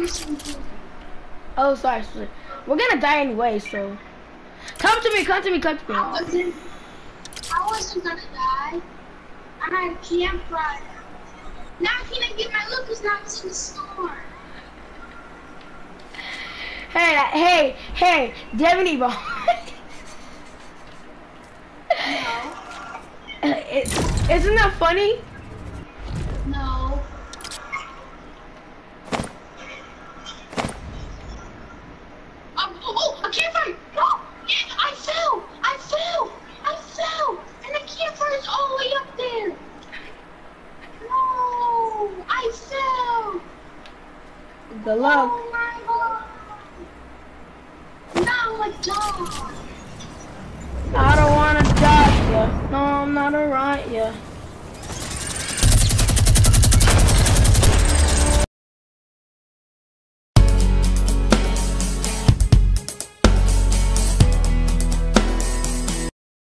Oh, sorry. We're gonna die anyway, so. Come to me, come to me, come to me. I wasn't gonna die. I had a campfire. Now I can't get my loot because now it's in the storm. Hey, do you have any bombs? No. Isn't that funny? No. Oh, a campfire! Oh, yeah, I fell! And the campfire is all the way up there! No! I fell! Good luck. Oh my god! Now I die! I don't wanna die, yeah. No, I'm not alright, yeah.